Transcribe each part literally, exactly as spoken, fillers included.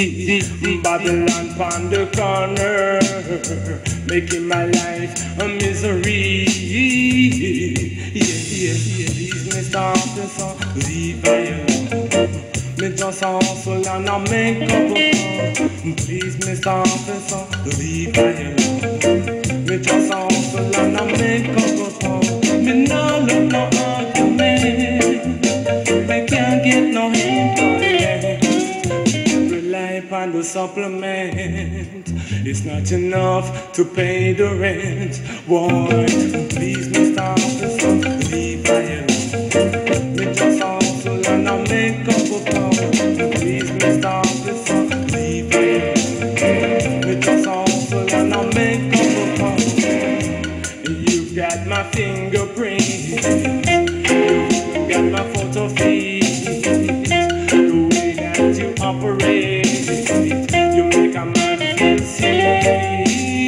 Babylon on the corner, making my life a misery. Yeah, yeah, yeah. Please, Mister Officer, leave I alone. Me just hustle and I make up a phone. Please, Mister Officer, leave I alone. Me just hustle and I make up a phone. Me no look no argument. Me can't get no employment. Rely upon the supplement. It's not enough to pay the rent. What? Please, Mister Officer, leave I alone. Me just hustle and I make up a phone. Please, Mister Officer, leave I alone. Me just hustle and I make up a phone. You got my fingerprint. You got my photo feed. The way that you operate, you make a man feel sick.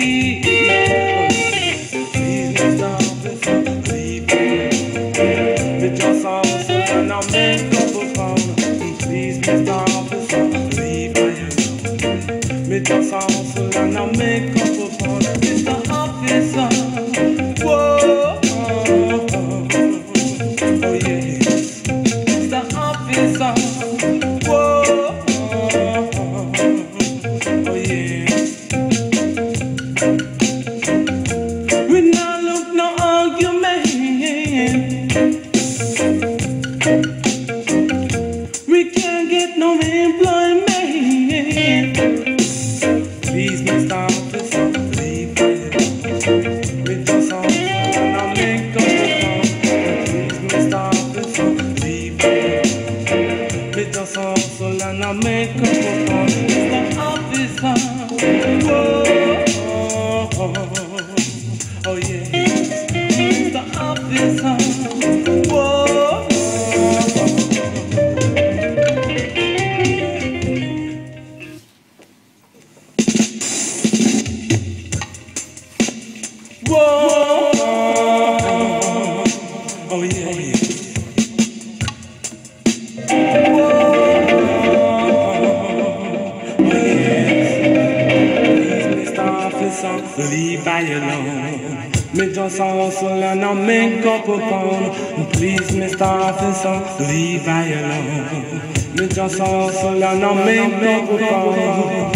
Please, Mister Officer, leave me. Me just hustle and I make up a phone. Please, Mister Officer, leave me alone. Me just hustle and I make up a phone. Mister Officer, whoa, oh, oh, oh yes. Mister Officer, whoa, oh, oh yes. We now look no argument. We can't get no employment. Please, Mister Officer, leave me alone. We just hustle and I make up a phone. Please, Mister Officer, leave me alone. We just hustle and I make up a phone. Mister Officer, whoa, oh, oh, oh yes. Mister Officer, whoa, oh, oh. Whoa, oh yeah, yeah. Whoa, oh yes. Please, Mister Officer, leave I alone. Me just hustle and I make up a pound. Please, Mister Officer, leave I alone. Me just hustle and I make up a pound.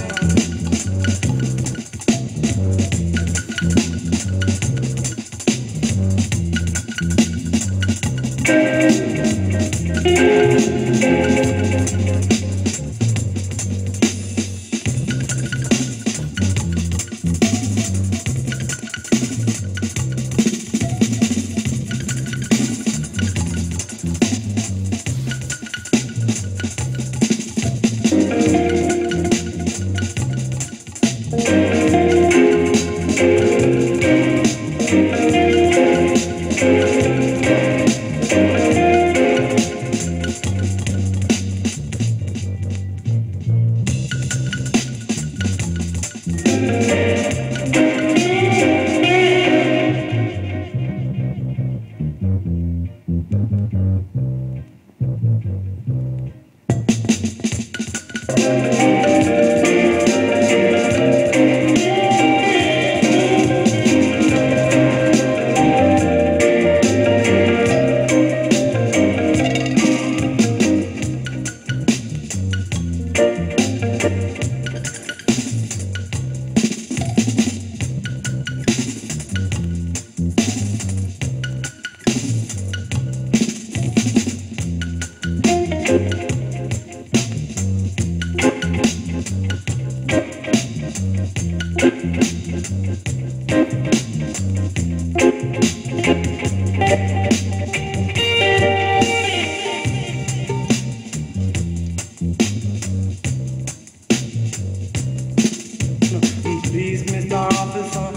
Please, Mister Officer,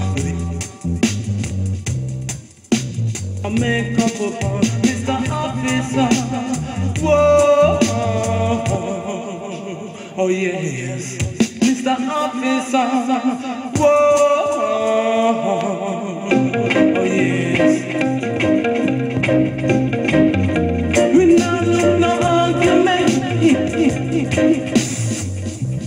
I make up a phone. Mister Officer, whoa, oh, oh, oh yes. Mister Officer, whoa, oh, oh yes. We not look no argument.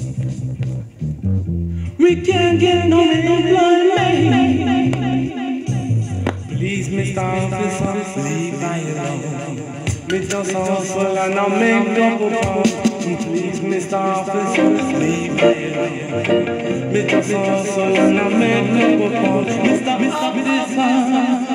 We can't get no employment. Please, Mister Officer, leave I alone. Me just hustle and I make double pound. Please, Mister Officer, leave I alone. Me just hustle and I make double pound. Mister Officer.